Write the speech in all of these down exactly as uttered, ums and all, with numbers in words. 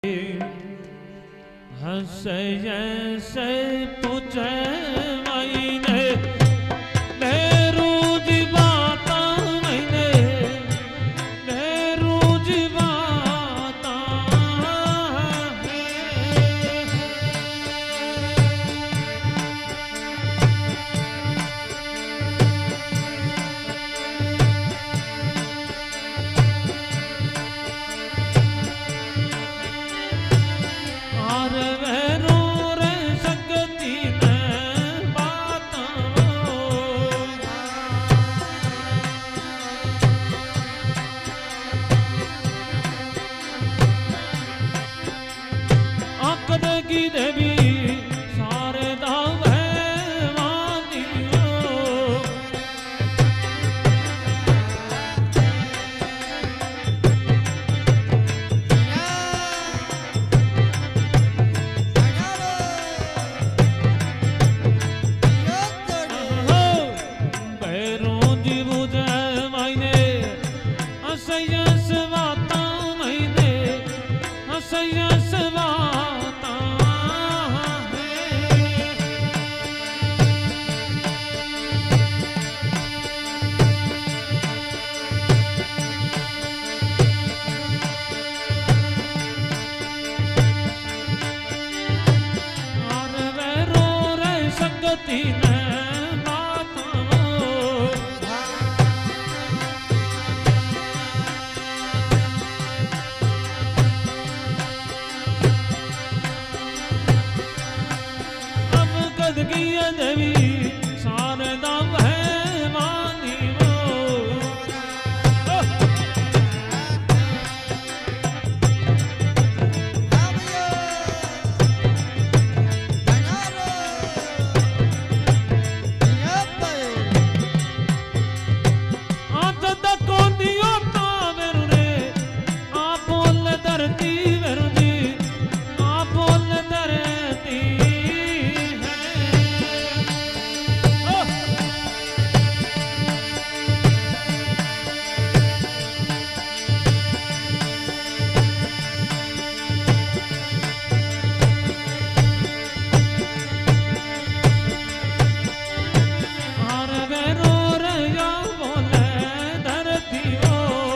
हंसे से पूछे मैंने नेहरू जी बाता मैंने नेहरू जी बाता और वैरो रे शक्ति ने बाता आकद की देवी सारे दाव है वानियो भैरों जी बुझे मैंने हसयस बाता मैंने हसयस बाता और वैरो रे शक्ति ने बाता अब कद की देवी सारे दाव है मानी वो आज तक कौन दियो ता वेरु रे आप बोल धरती वेरु जी आप बोल धरती और वेरो रया बोले धरती ओ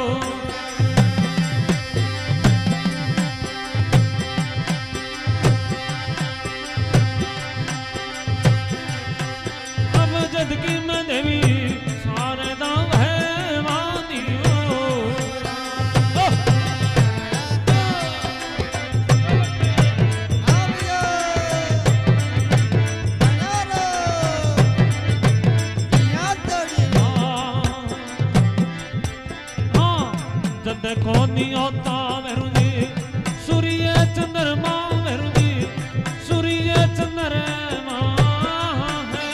अब जद की मैं देवी सारे दाव है वानी ओ जद को नहीं होता वेरु जी सूर्य चंद्रमा वेरु जी सूर्य चंद्रमा है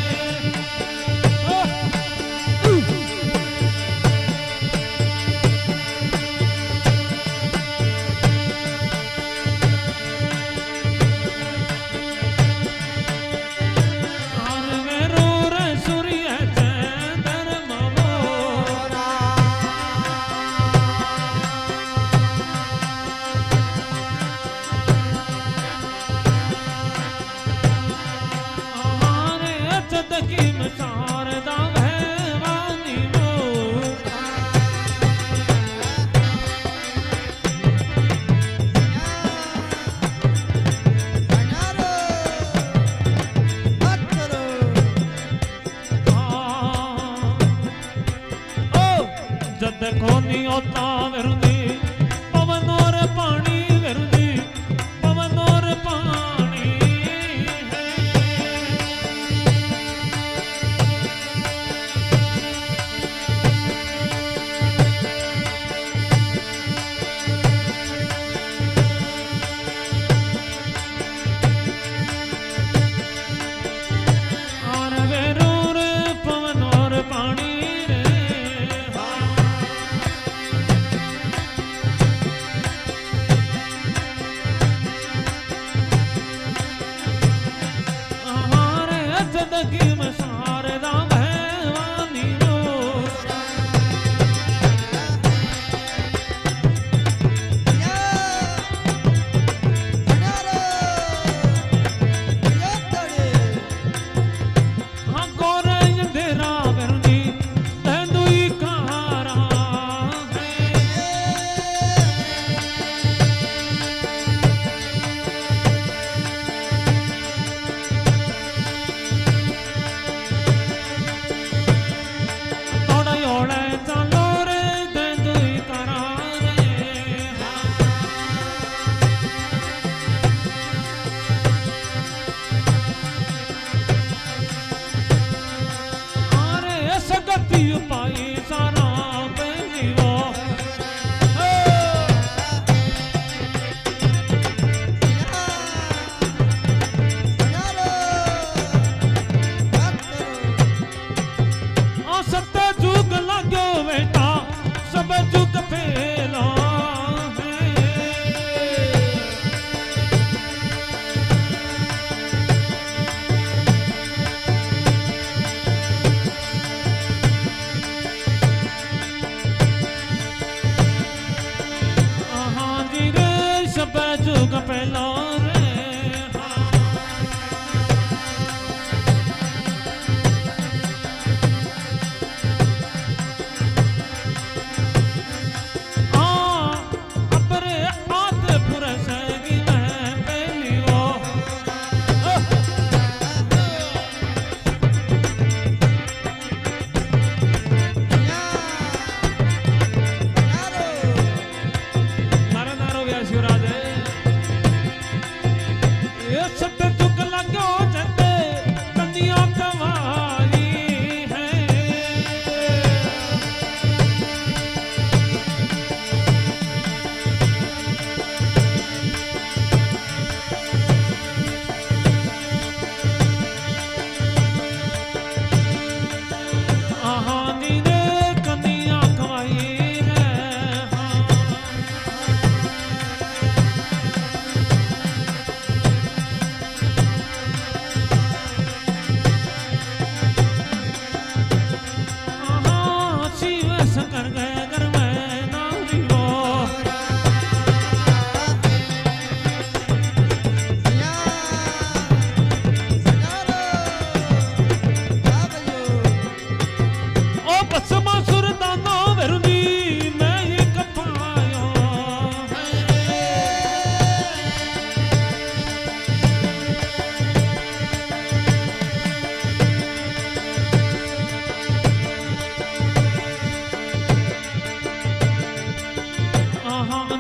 और वेरो रे सूर्य चंद्रमा मोरा हमारे अचद की मसार दाव है वानी मोरा जद को नहीं होता वेरु जी पवन और पानी वेरु जी पवन और पानी है और वेरो रे पवन और पानी रे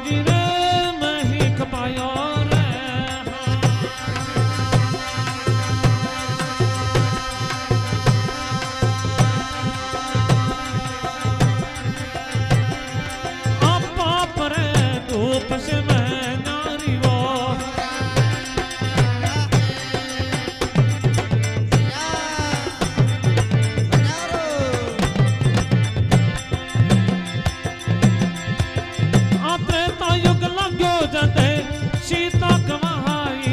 जी रे मैं ही खपायो रे आपा परे धूप से मैं नारी वो सीता कमाई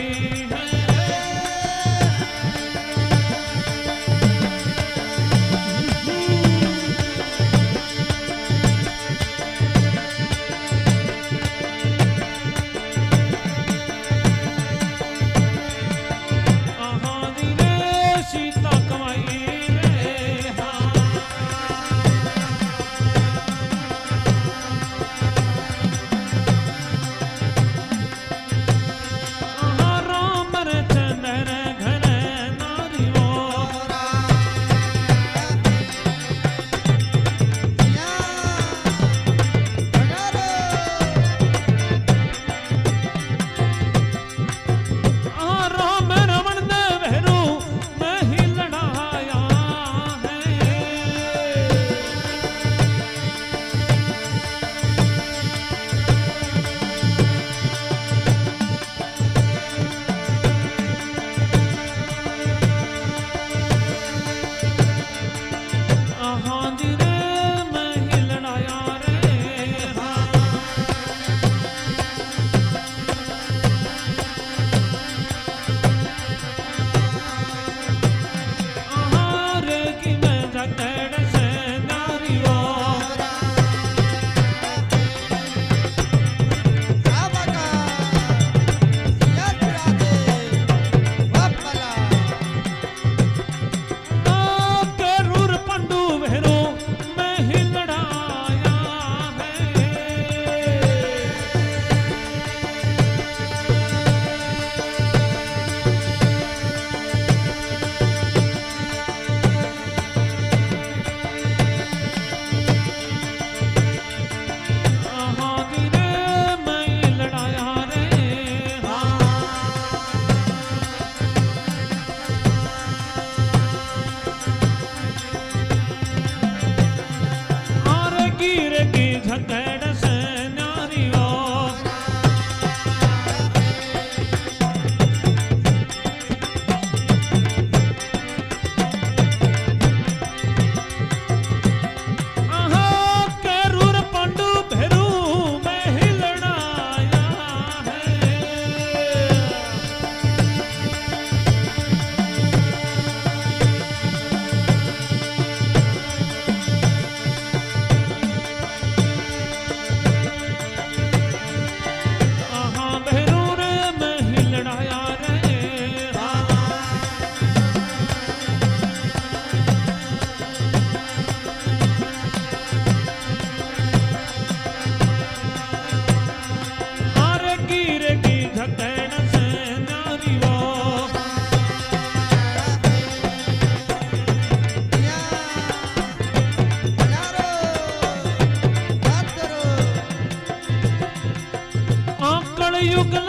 रे सीता कमाई रे युग